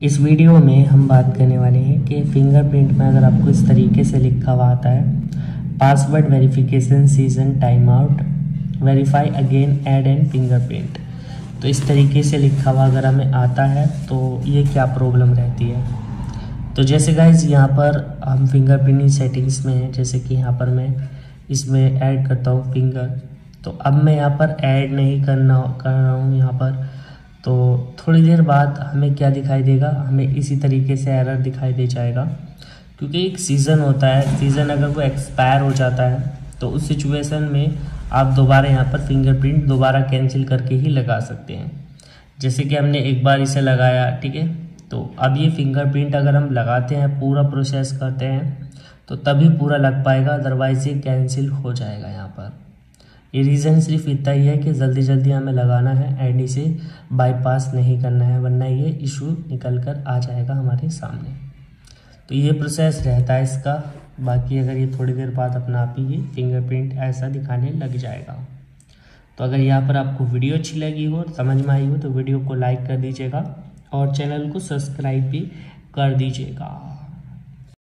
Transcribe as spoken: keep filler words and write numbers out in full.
इस वीडियो में हम बात करने वाले हैं कि फिंगरप्रिंट में अगर आपको इस तरीके से लिखा हुआ आता है, password verification session time out, verify again add and fingerprint, तो इस तरीके से लिखा हुआ अगर हमें आता है तो ये क्या प्रॉब्लम रहती है। तो जैसे गाइज यहाँ पर हम फिंगरप्रिंट सेटिंग्स में हैं, जैसे कि यहाँ पर मैं इसमें ऐड करता हूँ फिंगर, तो अब मैं यहाँ पर ऐड नहीं करना कर रहा हूँ यहाँ पर, तो थोड़ी देर बाद हमें क्या दिखाई देगा, हमें इसी तरीके से एरर दिखाई दे जाएगा, क्योंकि एक सीज़न होता है, सीज़न अगर वो एक्सपायर हो जाता है तो उस सिचुएशन में आप दोबारा यहाँ पर फिंगरप्रिंट दोबारा कैंसिल करके ही लगा सकते हैं। जैसे कि हमने एक बार इसे लगाया, ठीक है, तो अब ये फिंगरप्रिंट अगर हम लगाते हैं, पूरा प्रोसेस करते हैं तो तभी पूरा लग पाएगा, अदरवाइज ये कैंसिल हो जाएगा। यहाँ पर ये रीज़न सिर्फ इतना ही है कि जल्दी जल्दी हमें लगाना है एंड इसे बाईपास नहीं करना है, वरना ये इशू निकल कर आ जाएगा हमारे सामने। तो ये प्रोसेस रहता है इसका। बाकी अगर ये थोड़ी देर बाद अपना आप ही ये फिंगरप्रिंट ऐसा दिखाने लग जाएगा। तो अगर यहाँ पर आपको वीडियो अच्छी लगी हो, समझ में आई हो, तो वीडियो को लाइक कर दीजिएगा और चैनल को सब्सक्राइब भी कर दीजिएगा।